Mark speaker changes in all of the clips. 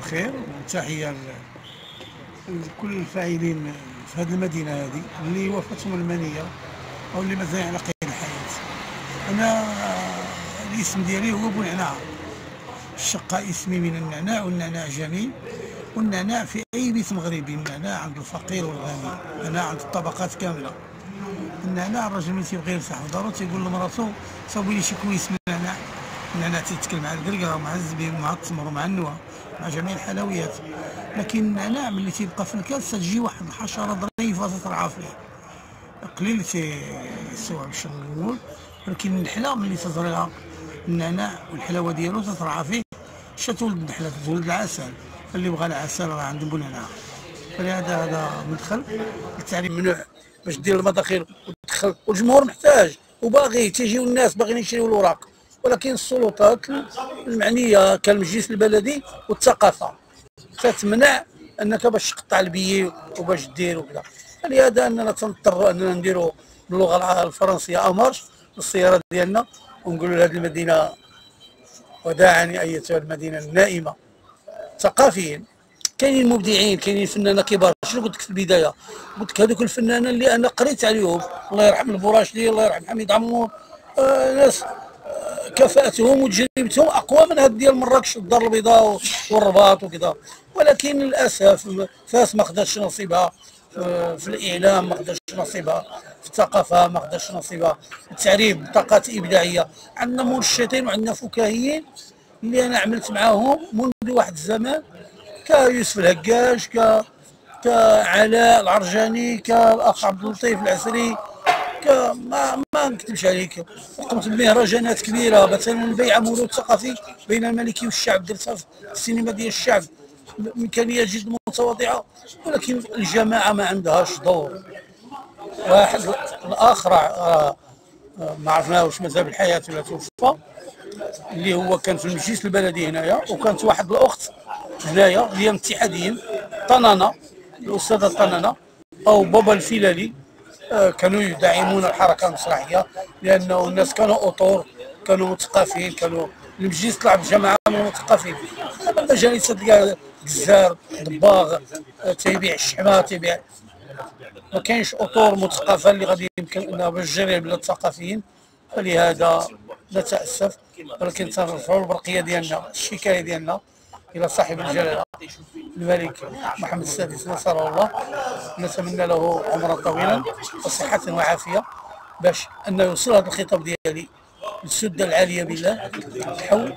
Speaker 1: بخير، وتحية لكل الفاعلين في هذه المدينة هذه اللي وفتهم المنية أو اللي مازال على قيد الحياة. أنا الاسم ديالي هو بونعناع، الشقة اسمي من النعناع، والنعناع جميل، والنعناع في أي بيت مغربي، النعناع عند الفقير والغني، النعناع عند الطبقات كاملة. النعناع الراجل ملي تيبغي يرتاح في دارو تيقول لمراتو صاوبي لي شي كويس من النعناع. النعناع تيتكل مع الكركره ومع الزبيب ومع التمر ومع النوى مع جميع الحلويات. لكن النعناع ملي تيبقى في الكاس تجي واحد الحشره ظريفه تترعى فيه، قليل تيستوعب الشغل الاول، ولكن النحله ملي تزريها النعناع والحلاوه ديالو تترعى فيه باش تولد النحله، تولد العسل. اللي بغى العسل راه عنده بونعناع. فلهذا هذا مدخل للتعليم ممنوع باش دير المداخل وتدخل، والجمهور محتاج وباغي، تيجيو الناس باغيين يشريو الاوراق، ولكن السلطات المعنيه كالمجلس البلدي والثقافه تتمنع انك باش تقطع البيي وباش دير وكذا. فلهذا اننا تنضطروا اننا نديروا باللغه الفرنسيه امارش للسياره ديالنا، ونقولوا لهذه المدينه وداعا ايتها المدينه النائمه. ثقافيين كاينين مبدعين، كاينين فنانه كبار. شنو قلت لك في البدايه؟ قلت لك هذوك الفنانه اللي انا قريت عليهم، الله يرحم البوراشلي، الله يرحم حميد عمور، ناس كفاءتهم وتجربتهم اقوى من هاد ديال مراكش والدار البيضاء والرباط وكذا. ولكن للاسف فاس ما خداتش نصيبها في الاعلام، ما خداتش نصيبها في الثقافه، ما خداتش نصيبها في التعريب بطاقات ابداعيه. عندنا منشطين وعندنا فكاهيين اللي انا عملت معاهم منذ واحد الزمان، كيوسف الهكاش، كعلاء العرجاني، كالاخ عبد اللطيف العسري، ما نكذبش عليك. قمت بمهرجانات كبيره، مثلا البيعه مولود الثقافي بين الملكي والشعب، درتها في السينما ديال الشعب بامكانيه جد متواضعه، ولكن الجماعه ما عندهاش دور. واحد الاخر ما عرفناهوش مازال بالحياه ولا توفى، اللي هو كان في المجلس البلدي هنايا، وكانت واحد الاخت هنايا اللي هي من الاتحاديين، طنانه، الاستاذه طنانه او بابا الفيلالي، كانوا يدعمون الحركه المسرحيه لانه الناس كانوا اطور، كانوا مثقفين، كانوا المجلس طلع بجماعه من المثقفين. اما المجالس تلقى جزار دباغ تيبيع الشحمه، تيبيع، ما كاينش اطور مثقفه اللي غادي يمكن انها باش تجري البلاد ثقافيين. فلهذا نتاسف، ولكن تنرفعوا البرقيه ديالنا، الشكايه ديالنا الى صاحب الجلاله الملك محمد السادس نصره الله. نتمنى له عمرا طويلا وصحه وعافيه باش انه يوصل هذا الخطاب ديالي للسده العاليه بالله حول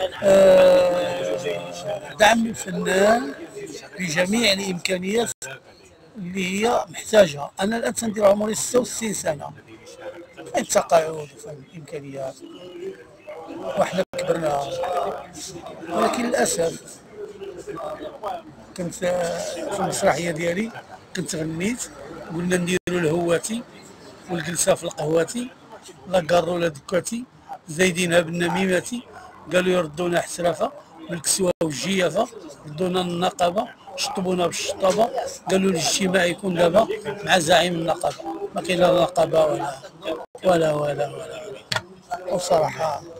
Speaker 1: دعم الفنان بجميع الامكانيات اللي هي محتاجها. انا الان تندير عمري 66 سنه، فين التقاعد وفين الامكانيات، وحنا كبرنا. ولكن للاسف كنت في المسرحيه ديالي كنت غنيت، قلنا نديروا الهواتي والجلسه في القهواتي، لا كارو لا دكاتي، زايدينها بالنميماتي، قالوا يردونا حسرافه بالكسوه والجيافه، ردونا النقابه، شطبونا بالشطابه، قالوا الاجتماع يكون دابا مع زعيم النقابه. ما كاين لا نقابه ولا ولا ولا ولا, ولا. وصراحه